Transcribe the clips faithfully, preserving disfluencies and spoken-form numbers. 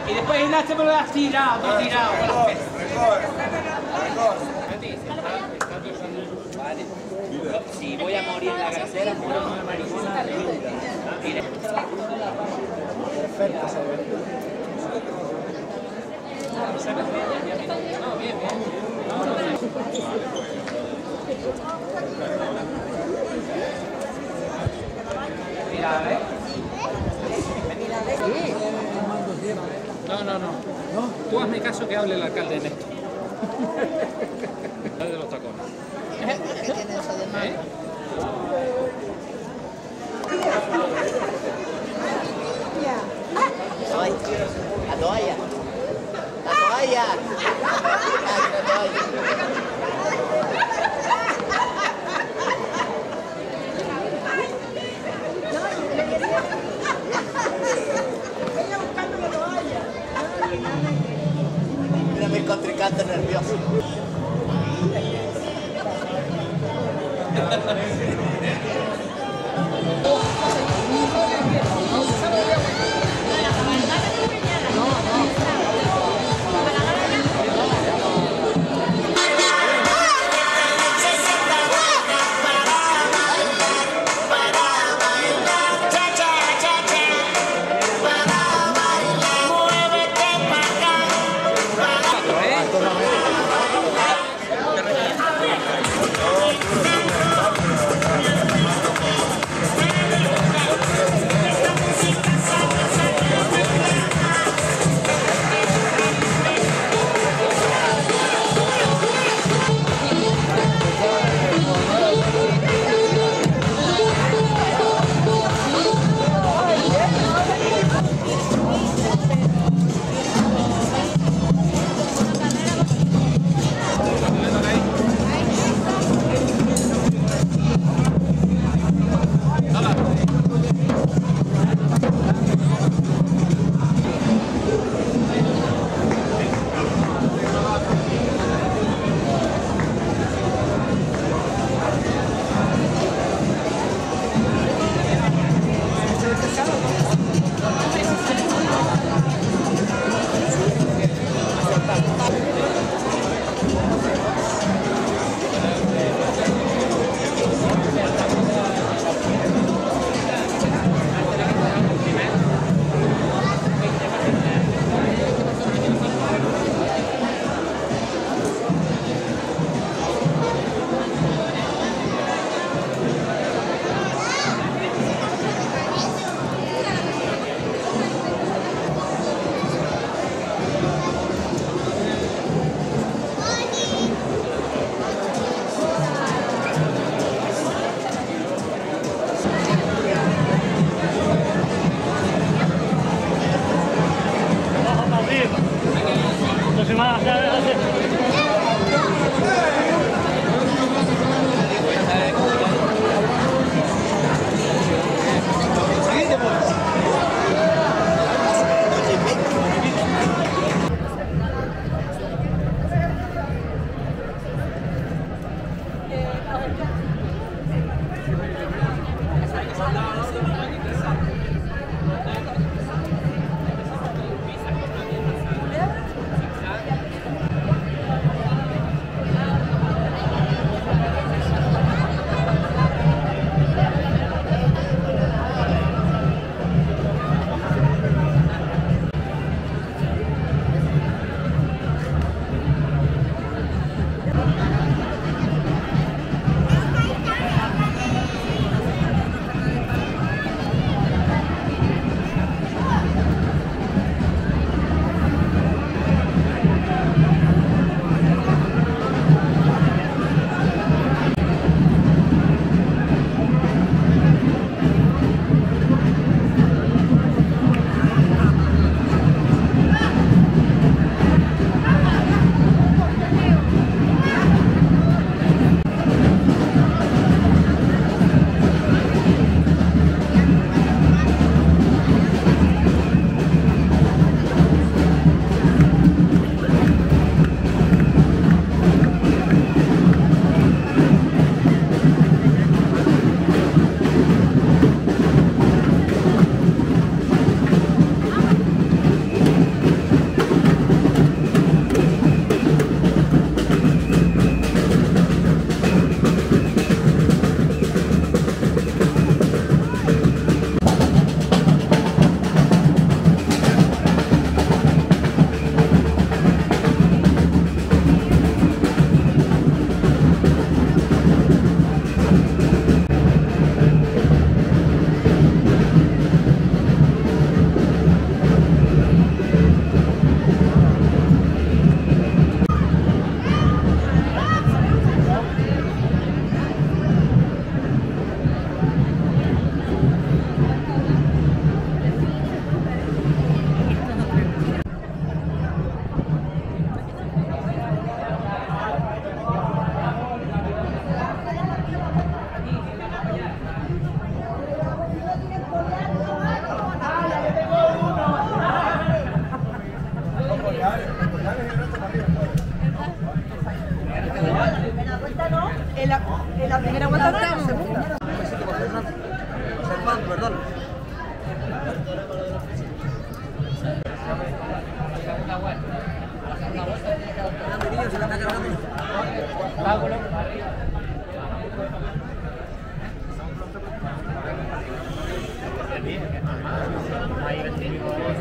Y después Ignacio me lo das tirado, todo tirado. Vale. Si voy a morir en la carcera, muero con la marihuana. Mire. Perfecto, se ve. No, bien, bien. Mira, ¿eh? No, no, no. Tú hazme caso que hable el alcalde de esto. De los tacones. ¿Qué tiene eso de malo? ¿Eh? Ay, la toalla. La toalla. La toalla. Mira mi contrincante nervioso.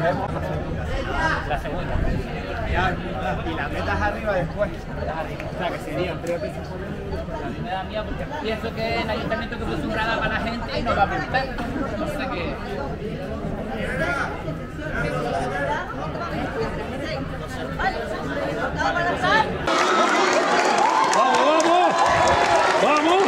La segunda. Y las metas arriba después. O sea, que serían tres piezas. A mí me da miedo porque pienso que el ayuntamiento que puso un radar para la gente y no va a preguntar. No sé qué. ¡Vamos, vamos! ¡Vamos!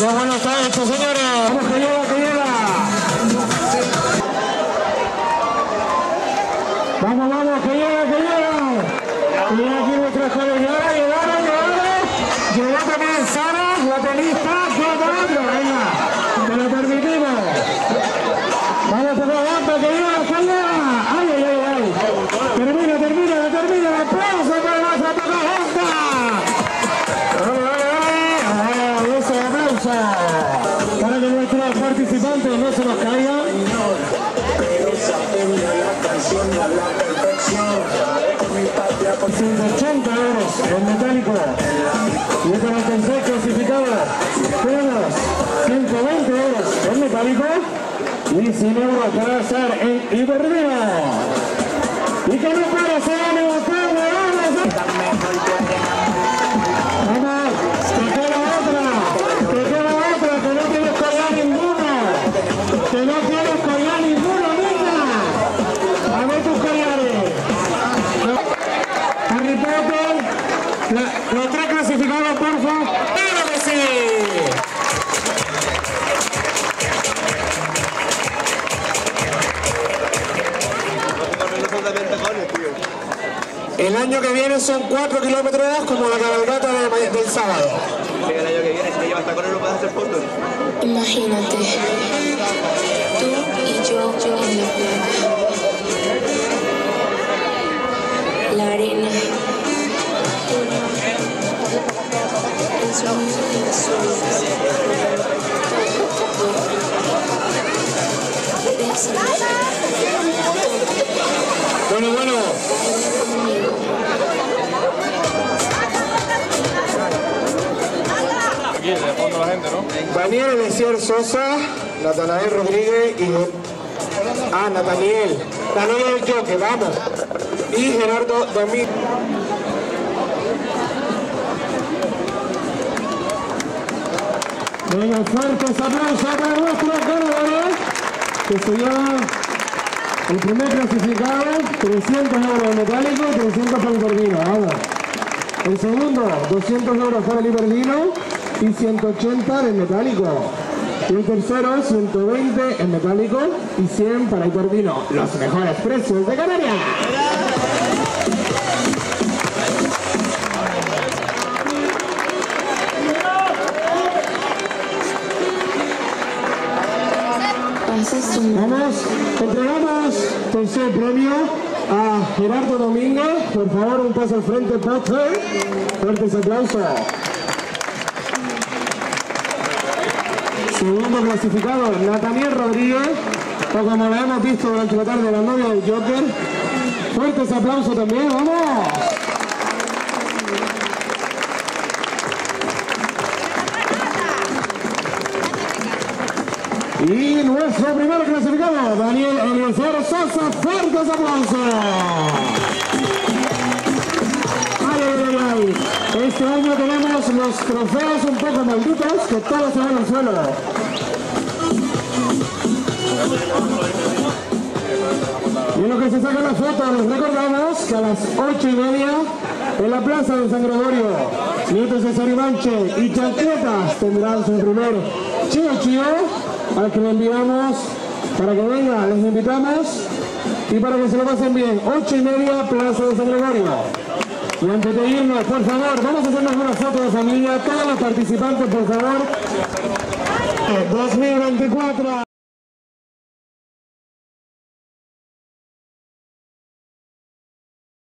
Qué bueno está esto, señores. Vamos, que llega, que llega. Vamos, vamos, que llega, que llega. Y aquí nuestra colegiada, llegaron, llegaron. Llegó también Sara, la tenista. ¡Qué bonito! Venga, te lo permitimos. Vamos por la banda, que llega, que llega. ¡Ay, ay, ay, ay! Termina, termina, termina. ¡Aplauso para nuestra Pocahontas! Para que nuestros participantes no se nos caigan. ciento ochenta euros en metálico. Y este es el tercer clasificado. Tenemos ciento veinte euros en metálico y cien euros para hacer en Iberdino. Y que no para se gane un premio. Vamos, que queda otra. Que queda otra, que no tienes collar ninguno. Que no tienes collar ninguno, niña. A ver tus collares. Harry Potter, la, los tres clasificados, por favor. ¡Claro que sí! El año que viene son cuatro kilómetros como la cabalgata de, del sábado. El año que viene, si te llevas tacones no puedes hacer fotos. Imagínate, tú y yo, yo en la playa, la arena, el sonido del sol, Bueno, bueno. Aquí, de fondo la gente, ¿no? Daniel Eliezer Sosa, Natanael Rodríguez y... Ah, Nathaniel. Daniel El Joque, vamos. Y Gerardo Domínguez. Venga, fuertes aplausos para nuestro ganador, que se lleva el primer clasificado, trescientos euros en metálico y trescientos para el Iberdino. Vamos. El segundo, doscientos euros para el Iberdino y ciento ochenta en metálico. Y el tercero, ciento veinte en metálico y cien para el Iberdino. Los mejores precios de Canarias. Vamos, entregamos tercer premio a Gerardo Domínguez. Por favor, un paso al frente, Potter. Fuertes aplausos. Segundo clasificado, Nathaniel Rodríguez, o como lo hemos visto durante la tarde, la novia del Joker. Fuertes aplausos también, ¡vamos! Y nuestro primer clasificado, Daniel Eliezer Sosa, fuertes aplausos. Ay, ay, ay. Este año tenemos los trofeos un poco malditos, que todos se van al suelo. Y en lo que se saca la foto, les recordamos que a las ocho y media, en la plaza de San Gregorio, Nietos de Sarimanche y Chancletas tendrán su primer chío chío, al que le enviamos para que venga, les invitamos y para que se lo pasen bien. Ocho y media, Plaza de San Gregorio. Y antes de irnos, por favor, vamos a hacernos una foto de familia, todos los participantes, por favor. dos mil veinticuatro.